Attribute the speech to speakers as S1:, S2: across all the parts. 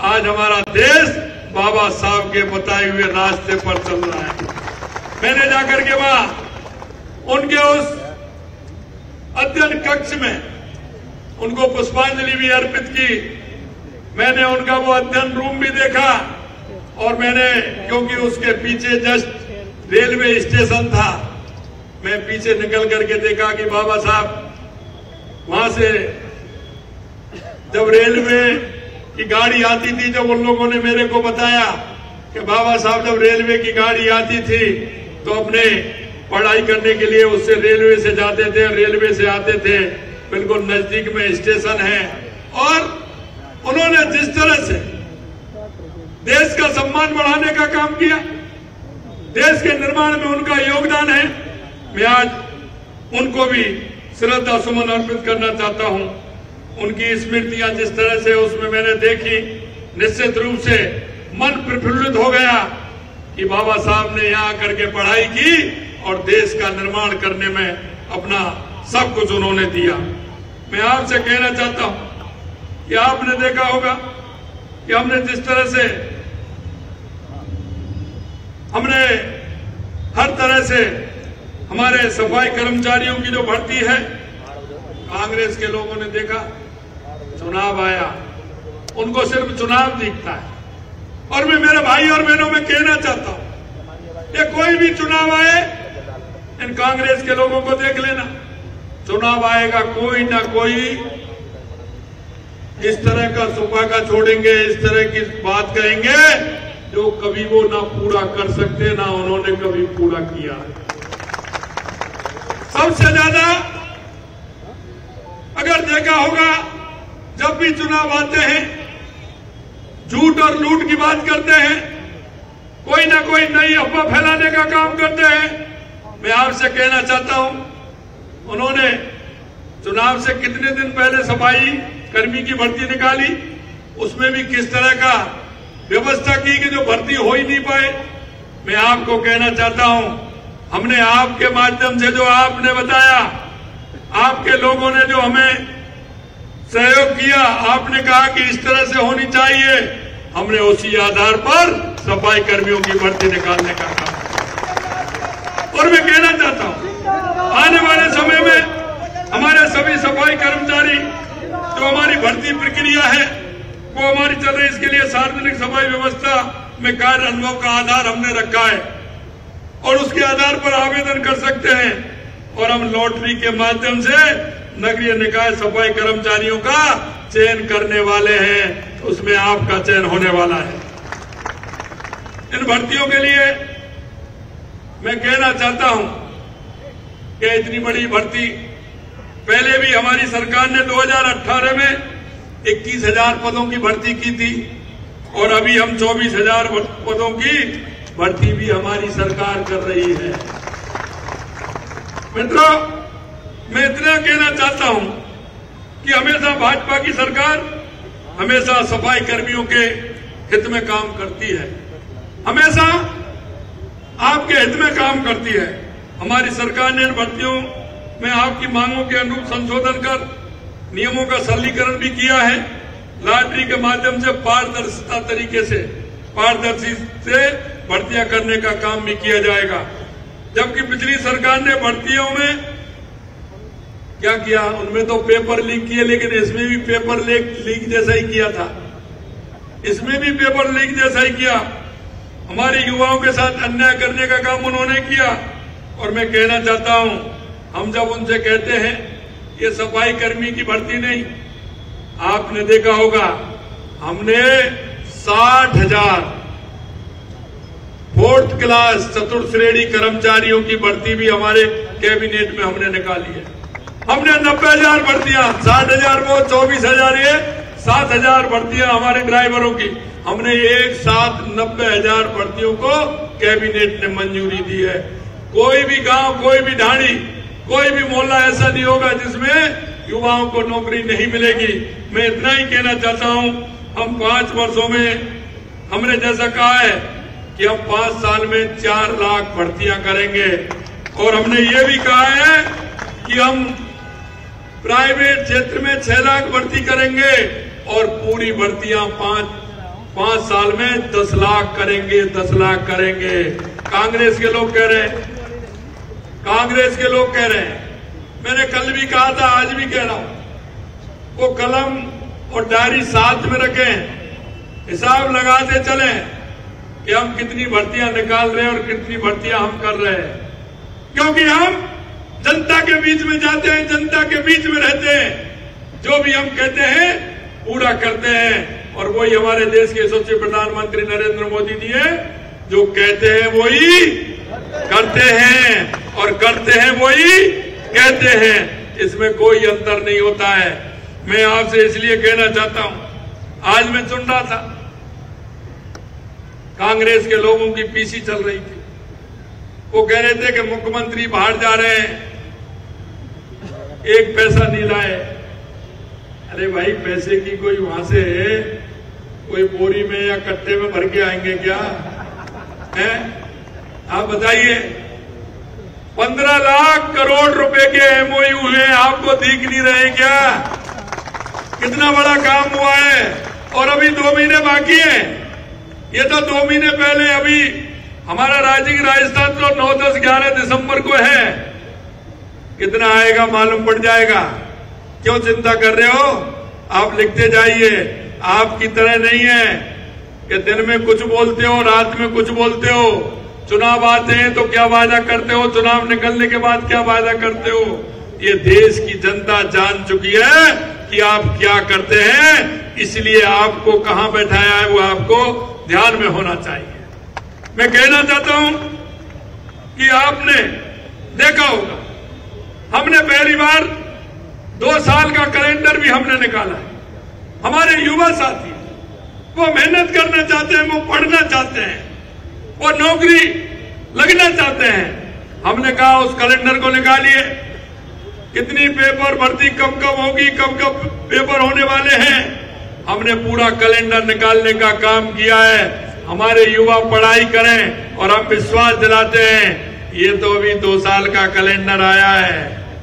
S1: आज हमारा देश बाबा साहब के बताए हुए रास्ते पर चल रहा है। मैंने जाकर के वहां उनके उस अध्ययन कक्ष में उनको पुष्पांजलि भी अर्पित की। मैंने उनका वो अध्ययन रूम भी देखा और मैंने, क्योंकि उसके पीछे जस्ट रेलवे स्टेशन था, मैं पीछे निकल करके देखा कि बाबा साहब वहां से जब रेलवे की गाड़ी आती थी, जब उन लोगों ने मेरे को बताया कि बाबा साहब जब रेलवे की गाड़ी आती थी तो अपने पढ़ाई करने के लिए उससे रेलवे से जाते थे, रेलवे से आते थे, बिल्कुल नजदीक में स्टेशन है। और उन्होंने जिस तरह से देश का सम्मान बढ़ाने का काम किया, देश के निर्माण में उनका योगदान है, मैं आज उनको भी श्रद्धा सुमन अर्पित करना चाहता हूं। उनकी स्मृतियां जिस तरह से उसमें मैंने देखी, निश्चित रूप से मन प्रफुल्लित हो गया कि बाबा साहब ने यहाँ आकर के पढ़ाई की और देश का निर्माण करने में अपना सब कुछ उन्होंने दिया। मैं आपसे कहना चाहता हूं कि आपने देखा होगा कि हमने जिस तरह से हमने हर तरह से हमारे सफाई कर्मचारियों की जो भर्ती है, कांग्रेस के लोगों ने देखा, चुनाव आया, उनको सिर्फ चुनाव दिखता है। और मैं मेरे भाई और बहनों में कहना चाहता हूं, ये कोई भी चुनाव आए, इन कांग्रेस के लोगों को देख लेना, चुनाव आएगा कोई ना कोई इस तरह का सुपा का छोड़ेंगे, इस तरह की बात कहेंगे जो कभी वो ना पूरा कर सकते, ना उन्होंने कभी पूरा किया। सबसे ज्यादा अगर देखा होगा, जब भी चुनाव आते हैं झूठ और लूट की बात करते हैं, कोई ना कोई नई अफवाह फैलाने का काम करते हैं। मैं आपसे कहना चाहता हूं, उन्होंने चुनाव से कितने दिन पहले सफाई कर्मी की भर्ती निकाली, उसमें भी किस तरह का व्यवस्था की कि जो भर्ती हो ही नहीं पाए। मैं आपको कहना चाहता हूं, हमने आपके माध्यम से जो आपने बताया, आपके लोगों ने जो हमें सहयोग किया, आपने कहा कि इस तरह से होनी चाहिए, हमने उसी आधार पर सफाई कर्मियों की भर्ती निकालने का काम किया। और मैं कहना चाहता हूं, आने वाले समय में हमारे सभी सफाई कर्मचारी जो हमारी भर्ती प्रक्रिया है वो हमारी चल रही, इसके लिए सार्वजनिक सफाई व्यवस्था में कार्य अनुभव का आधार हमने रखा है और उसके आधार पर आवेदन कर सकते हैं। और हम लॉटरी के माध्यम से नगरीय निकाय सफाई कर्मचारियों का चयन करने वाले हैं, तो उसमें आपका चयन होने वाला है। इन भर्तियों के लिए मैं कहना चाहता हूं कि इतनी बड़ी भर्ती पहले भी हमारी सरकार ने 2018 में 21,000 पदों की भर्ती की थी और अभी हम 24,000 पदों की भर्ती भी हमारी सरकार कर रही है। मित्रों, मैं इतना कहना चाहता हूं कि हमेशा भाजपा की सरकार हमेशा सफाई कर्मियों के हित में काम करती है, हमेशा आपके हित में काम करती है। हमारी सरकार ने इन भर्तियों में आपकी मांगों के अनुरूप संशोधन कर नियमों का सरलीकरण भी किया है। लॉटरी के माध्यम से पारदर्शिता तरीके से, पारदर्शी से भर्तियां करने का काम भी किया जाएगा। जबकि पिछली सरकार ने भर्तियों में क्या किया, उनमें तो पेपर लीक किए, लेकिन इसमें भी पेपर लीक जैसा ही किया था, इसमें भी पेपर लीक जैसा ही किया। हमारे युवाओं के साथ अन्याय करने का काम उन्होंने किया। और मैं कहना चाहता हूं, हम जब उनसे कहते हैं ये सफाई कर्मी की भर्ती नहीं, आपने देखा होगा हमने 60,000 4th क्लास चतुर्थ श्रेणी कर्मचारियों की भर्ती भी हमारे कैबिनेट में हमने निकाली है। हमने 90,000 भर्तियां, 60,000 वो, 24,000 ये, 7,000 भर्तियां हमारे ड्राइवरों की, हमने एक साथ 90,000 भर्तियों को कैबिनेट ने मंजूरी दी है। कोई भी गांव, कोई भी ढाणी, कोई भी मोहल्ला ऐसा नहीं होगा जिसमें युवाओं को नौकरी नहीं मिलेगी। मैं इतना ही कहना चाहता हूं, हम 5 वर्षों में हमने जैसा कहा है कि हम 5 साल में 4 लाख भर्तियां करेंगे और हमने ये भी कहा है कि हम प्राइवेट क्षेत्र में 6 लाख भर्ती करेंगे और पूरी भर्तियां 5 साल में 10 लाख करेंगे, 10 लाख करेंगे। कांग्रेस के लोग कह रहे हैं, कांग्रेस के लोग कह रहे हैं। मैंने कल भी कहा था, आज भी कह रहा हूं, वो कलम और डायरी साथ में रखें, हिसाब लगाते चले कि हम कितनी भर्तियां निकाल रहे हैं और कितनी भर्तियां हम कर रहे हैं। क्योंकि हम जनता के बीच में जाते हैं, जनता के बीच में रहते हैं, जो भी हम कहते हैं पूरा करते हैं। और वही हमारे देश के यशस्वी प्रधानमंत्री नरेंद्र मोदी जी है, जो कहते हैं वही करते हैं और करते हैं वही कहते हैं। इसमें कोई अंतर नहीं होता है। मैं आपसे इसलिए कहना चाहता हूं, आज मैं सुन रहा था कांग्रेस के लोगों की पीसी चल रही थी। वो कह रहे थे कि मुख्यमंत्री बाहर जा रहे हैं, 1 पैसा नहीं लाए। अरे भाई, पैसे की कोई वहां से है, कोई बोरी में या कट्टे में भर के आएंगे क्या है? आप बताइए। 15 लाख करोड़ रुपए के एमओयू हुए, आपको दिख नहीं रहे क्या? कितना बड़ा काम हुआ है। और अभी 2 महीने बाकी है। ये तो 2 महीने पहले, अभी हमारा राजस्थान तो 9, 10, 11 दिसंबर को है। कितना आएगा मालूम पड़ जाएगा। क्यों चिंता कर रहे हो? आप लिखते जाइए। आपकी तरह नहीं है कि दिन में कुछ बोलते हो, रात में कुछ बोलते हो। चुनाव आते हैं तो क्या वादा करते हो, चुनाव निकलने के बाद क्या वादा करते हो। ये देश की जनता जान चुकी है कि आप क्या करते हैं, इसलिए आपको कहां बैठाया है वो आपको ध्यान में होना चाहिए। मैं कहना चाहता हूं कि आपने देखा होगा, हमने पहली बार 2 साल का कैलेंडर भी हमने निकाला है। हमारे युवा साथी वो मेहनत करना चाहते हैं, वो पढ़ना चाहते हैं, वो नौकरी लगना चाहते हैं। हमने कहा उस कैलेंडर को निकालिए, कितनी पेपर भर्ती कब कब होगी, कब कब पेपर होने वाले हैं। हमने पूरा कैलेंडर निकालने का काम किया है। हमारे युवा पढ़ाई करें और हम विश्वास दिलाते हैं। ये तो अभी 2 साल का कैलेंडर आया है,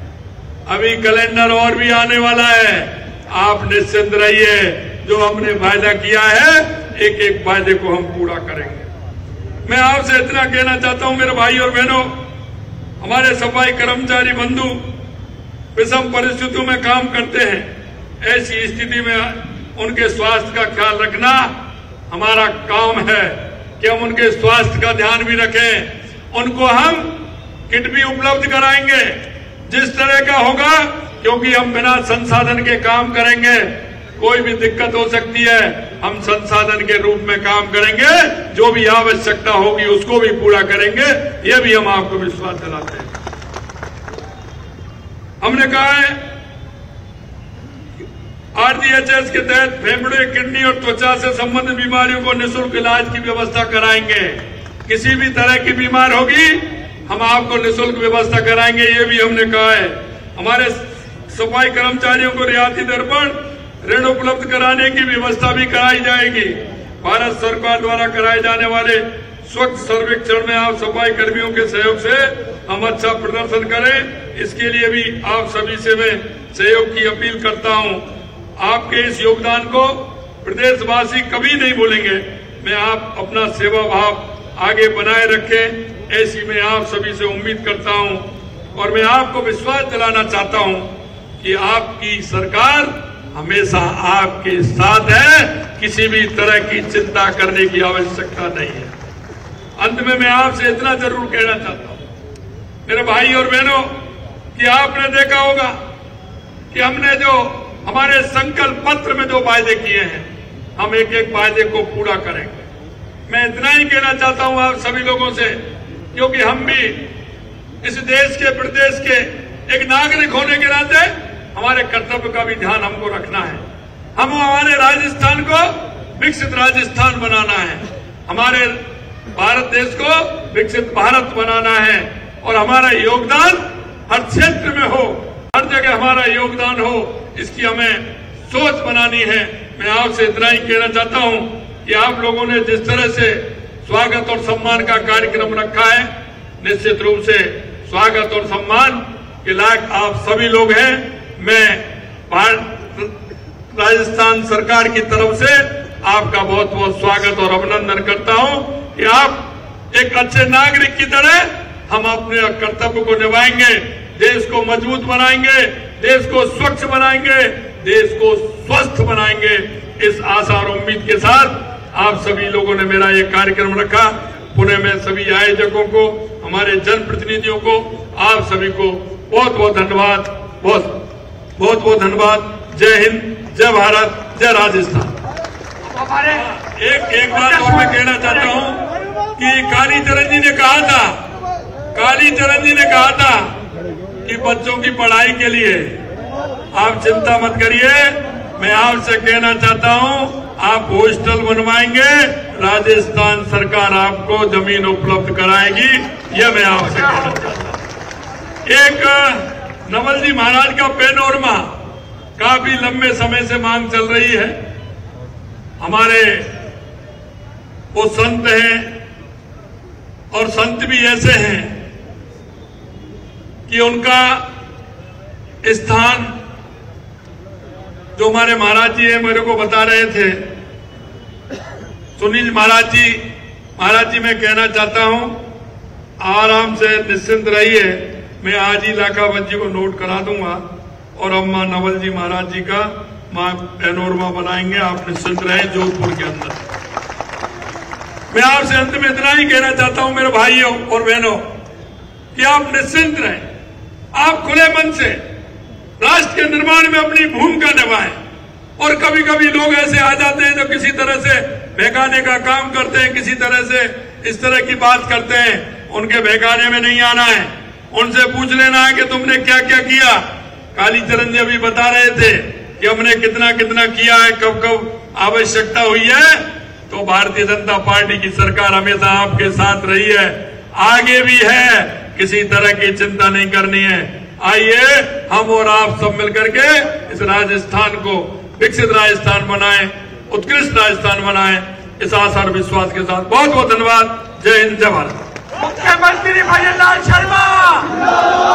S1: अभी कैलेंडर और भी आने वाला है। आप निश्चिंत रहिए, जो हमने वायदा किया है एक एक वायदे को हम पूरा करेंगे। मैं आपसे इतना कहना चाहता हूं मेरे भाई और बहनों, हमारे सफाई कर्मचारी बंधु विषम परिस्थितियों में काम करते हैं। ऐसी स्थिति में उनके स्वास्थ्य का ख्याल रखना हमारा काम है कि हम उनके स्वास्थ्य का ध्यान भी रखें। उनको हम किट भी उपलब्ध कराएंगे जिस तरह का होगा, क्योंकि हम बिना संसाधन के काम करेंगे, कोई भी दिक्कत हो सकती है। हम संसाधन के रूप में काम करेंगे, जो भी आवश्यकता होगी उसको भी पूरा करेंगे। यह भी हम आपको विश्वास दिलाते हैं। हमने कहा है आरडीएचएस के तहत फेफड़े, किडनी और त्वचा से संबंधित बीमारियों को निःशुल्क इलाज की व्यवस्था कराएंगे। किसी भी तरह की बीमार होगी हम आपको निःशुल्क व्यवस्था कराएंगे, ये भी हमने कहा है। हमारे सफाई कर्मचारियों को रियायती दर पर ऋण उपलब्ध कराने की व्यवस्था भी कराई जाएगी। भारत सरकार द्वारा कराए जाने वाले स्वच्छ सर्वेक्षण में आप सफाई कर्मियों के सहयोग से हम अच्छा प्रदर्शन करें, इसके लिए भी आप सभी से मैं सहयोग की अपील करता हूं। आपके इस योगदान को प्रदेशवासी कभी नहीं भूलेंगे। मैं आप अपना सेवा भाव आगे बनाए रखें, ऐसी मैं आप सभी से उम्मीद करता हूं। और मैं आपको विश्वास दिलाना चाहता हूं कि आपकी सरकार हमेशा आपके साथ है, किसी भी तरह की चिंता करने की आवश्यकता नहीं है। अंत में मैं आपसे इतना जरूर कहना चाहता हूं मेरे भाई और बहनों कि आपने देखा होगा कि हमने जो हमारे संकल्प पत्र में जो वायदे किए हैं, हम एक एक वायदे को पूरा करेंगे। मैं इतना ही कहना चाहता हूं आप सभी लोगों से, क्योंकि हम भी इस देश के, प्रदेश के एक नागरिक होने के नाते हमारे कर्तव्य का भी ध्यान हमको रखना है। हम हमारे राजस्थान को विकसित राजस्थान बनाना है, हमारे भारत देश को विकसित भारत बनाना है, और हमारा योगदान हर क्षेत्र में हो, हर जगह हमारा योगदान हो, इसकी हमें सोच बनानी है। मैं आपसे इतना ही कहना चाहता हूं कि आप लोगों ने जिस तरह से स्वागत और सम्मान का कार्यक्रम रखा है, निश्चित रूप से स्वागत और सम्मान के लायक आप सभी लोग हैं। मैं राजस्थान सरकार की तरफ से आपका बहुत बहुत स्वागत और अभिनंदन करता हूं कि आप एक अच्छे नागरिक की तरह हम अपने कर्तव्य को निभाएंगे, देश को मजबूत बनाएंगे, देश को स्वच्छ बनाएंगे, देश को स्वस्थ बनाएंगे। इस आशा और उम्मीद के साथ आप सभी लोगों ने मेरा ये कार्यक्रम रखा। पुणे में सभी आयोजकों को, हमारे जनप्रतिनिधियों को, आप सभी को बहुत बहुत धन्यवाद, बहुत धन्यवाद। जय हिंद, जय भारत, जय राजस्थान। एक बात और मैं कहना चाहता हूं कि कालीचरण जी ने कहा था कि बच्चों की पढ़ाई के लिए आप चिंता मत करिए। मैं आपसे कहना चाहता हूं, आप हॉस्टल बनवाएंगे, राजस्थान सरकार आपको जमीन उपलब्ध कराएगी, यह मैं आपसे कहना चाहता हूं। एक नवल जी महाराज का पैनोरमा काफी लंबे समय से मांग चल रही है। हमारे वो संत हैं और संत भी ऐसे हैं कि उनका स्थान जो हमारे महाराज जी हैं मेरे को बता रहे थे, सुनील महाराज जी मैं कहना चाहता हूं आराम से निश्चिंत रहिए। मैं आज ही लाखावत जी को नोट करा दूंगा और अम्मा नवल जी महाराज जी का पैनोरमा बनाएंगे। आप निश्चिंत रहें जोधपुर के अंदर। मैं आपसे अंत में इतना ही कहना चाहता हूं मेरे भाइयों और बहनों कि आप निश्चिंत रहें, आप खुले मन से राष्ट्र के निर्माण में अपनी भूमिका निभाएं। और कभी कभी लोग ऐसे आ जाते हैं जो किसी तरह से बहकाने का काम करते हैं, किसी तरह से इस तरह की बात करते हैं। उनके बहकाने में नहीं आना है, उनसे पूछ लेना है कि तुमने क्या क्या किया। कालीचरण जी अभी बता रहे थे कि हमने कितना कितना किया है, कब कब आवश्यकता हुई है। तो भारतीय जनता पार्टी की सरकार हमेशा आपके साथ रही है, आगे भी है, किसी तरह की चिंता नहीं करनी है। आइए हम और आप सब मिलकर के इस राजस्थान को विकसित राजस्थान बनाएं, उत्कृष्ट राजस्थान बनाएं। इस आशा और विश्वास के साथ बहुत बहुत धन्यवाद। जय हिंद, जय भारत।
S2: मुख्यमंत्री भजन लाल शर्मा।